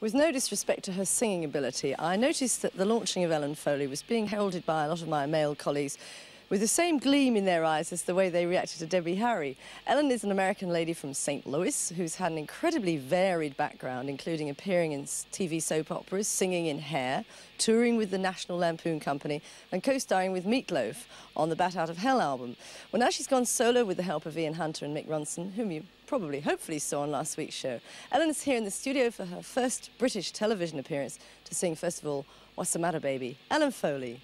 With no disrespect to her singing ability, I noticed that the launching of Ellen Foley was being heralded by a lot of my male colleagues with the same gleam in their eyes as the way they reacted to Debbie Harry. Ellen is an American lady from St. Louis who's had an incredibly varied background, including appearing in TV soap operas, singing in Hair, touring with the National Lampoon Company, and co-starring with Meat Loaf on the Bat Out of Hell album. Well, now she's gone solo with the help of Ian Hunter and Mick Ronson, whom you probably, hopefully saw on last week's show. Ellen is here in the studio for her first British television appearance to sing, first of all, What's the Matter, Baby? Ellen Foley.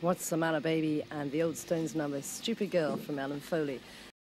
What's the Matter Baby and the Old Stones number Stupid Girl from Ellen Foley.